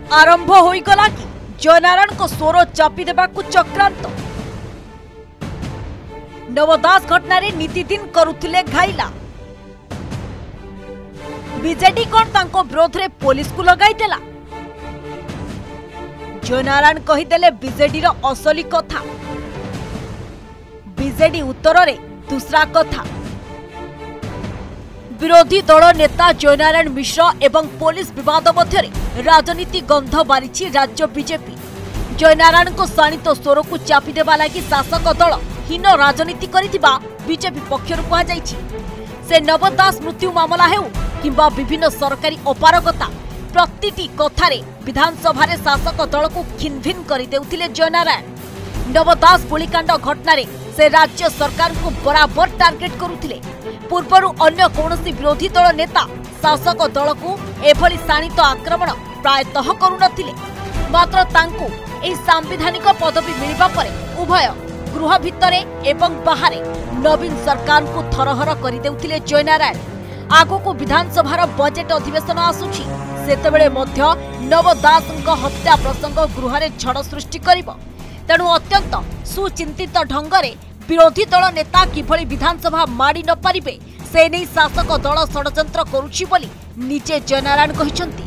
आरंभ होईगला कि जयनारायण को स्वर चापी देबाकु चक्रांत। नवदास घटना रे नीतिदिन करुथिले घाइला। बीजेडी कोन तांको विरोध रे पुलिस को लगाई देला। जयनारायण कहिदेले बीजेडी रो असली कथा। बीजेडी उत्तर रे दूसरा कथा। विरोधी दल नेता जयनारायण मिश्र एवं पुलिस विवाद मध्य राजनीति गंध बारिछि राज्य बीजेपी। जयनारायण को शाणित स्वर को चापी देवा लगी शासक दल हीन राजनीति करिथिबा बीजेपी पक्षरु कहा जाइछि। से नवदास मृत्यु मामला हेउ किंबा विभिन्न सरकारी अपारगता प्रतिटी कथारे विधानसभा रे शासक दल को खिनभिन करि देउथिले जयनारायण। नवदास गोलीकांड घटना से राज्य सरकार को बराबर टार्गेट करुथिले। पूर्वरु अन्य कौनसी विरोधी दल नेता शासक दल को एभली शाणित आक्रमण प्रायतः करुनथिले। मात्र तांकु एही सांविधानिक पदवी मिलिबा परे उभय गृह भितरे एवं बाहरे नवीन सरकार को थरहर करि देउथिले जयनारायण। आगो को विधानसभार बजेट अधिवेशन आसुछि सेतेबेले मध्य नवदासଙ୍କ हत्या प्रसंग गृह रे झड़ सृष्टि करिवो। तेणु अत्यंत सुचिंतित ढंगरे विरोधी दल नेता किभली विधानसभा माड़ी न पारिबे से नहीं शासक दल षडयंत्र करुछि बोली निजे जयनारायण कहिसंती।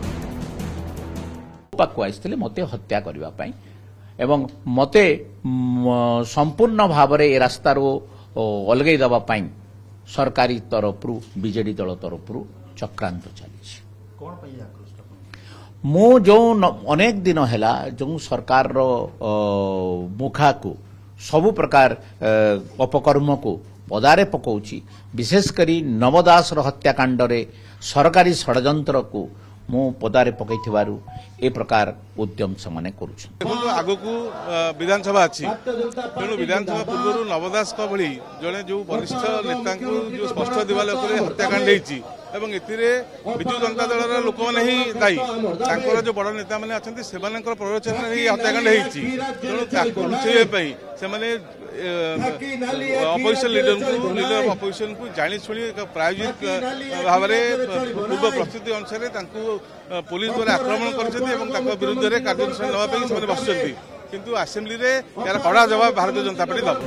पाकु आइसले मते हत्या करबा पई एवं मते संपूर्ण भावरे ए रास्ता रो अलगै दबा पई सरकारी तरफरु बीजेडी दल तरफरु चक्रांत चली। कोन पई आक्रोश मु जो अनेक दिन हैला जो सरकार रो मुखा को सबु प्रकार अपकर्म को पदारे पकाउछि। विशेष करी नवदास हत्याकांड रे सरकारी षडयंत्र को मु पदारे पकईथिबारु ए प्रकार उद्यम समाने करूछ। आगो को विधानसभा अछि तेणु विधानसभा पूर्व नवदास का भली जने जो वरिष्ठ नेता को जो स्पष्ट दिवाले हत्याकांड होईछि एवं एतिरे बिजु जनता दल लोक माने ही दायी। तांकर जो बड़ नेता माने अछंती सेमानकर प्ररोचन रे हत्याकांड होईछि। तेणु ताको लुचेय पई से माने अपोजिशन लीडर अपोजिशन को जानी शुणी प्रायोजित भाव में पूर्व प्रस्तुति अनुसार पुलिस द्वारा आक्रमण कर विरुद्ध में कार्यानुष्ठान नापी बस किंतु असेंबली रे यार कड़ा जवाब भारतीय जनता पार्टी दब।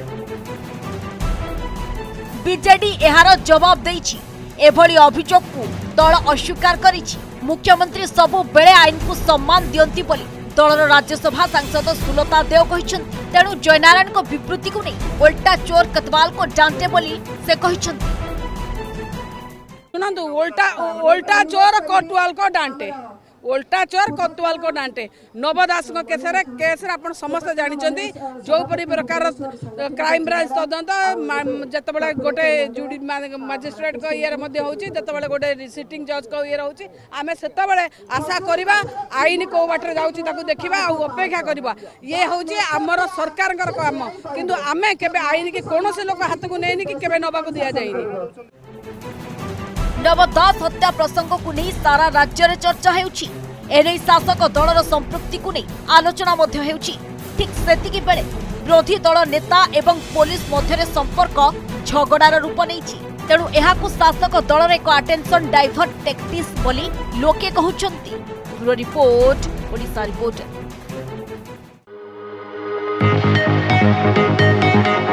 बीजेडी एहार जवाब देइछि। एभली अभियोग को दल अस्वीकार करिछि। मुख्यमंत्री सबु बेले आईन को सम्मान दियंती बोली दलर राज्यसभा सांसद सुलता देव कहिसंती। तेणु जयनारायण को विवृत्ति को नहीं उल्टा चोर कतवाल को डांटे बोली से कहिसंती। सुनंतु उल्टा चोर कोतवाल को डांटे उल्टा चोर कोतवाल को डांटे। नवदास केस आपण समस्त जानी जो प्रकार क्राइम ब्रांच तदंत जिते गोटे जुडी मजिस्ट्रेट को ये होते गोटे सिटिंग जज को ये रोचे आम से आशा करवा आईन कौ बाटर जाऊँगी देखा अपेक्षा करवा ये हूँ आमर सरकार काम किंतु आमे केबे आईन की कौन से लोक हाथ को नहीं कि केबे नवा दि जाए। नवदास हत्या प्रसंग को नहीं सारा राज्य रे चर्चा हेउछि। एने शासक दलर संपृक्ति को नहीं आलोचना मध्य हेउछि। ठीक सेतिकी बेले विरोधी दल नेता एवं पुलिस मध्य संपर्क झगड़ार रूप नेइछि। तेणु एहाकु शासक दलर एक अटेंशन डाइवर्ट टैक्टिक्स बोली लोके कहउछंती। Bureau report Odisha reporter.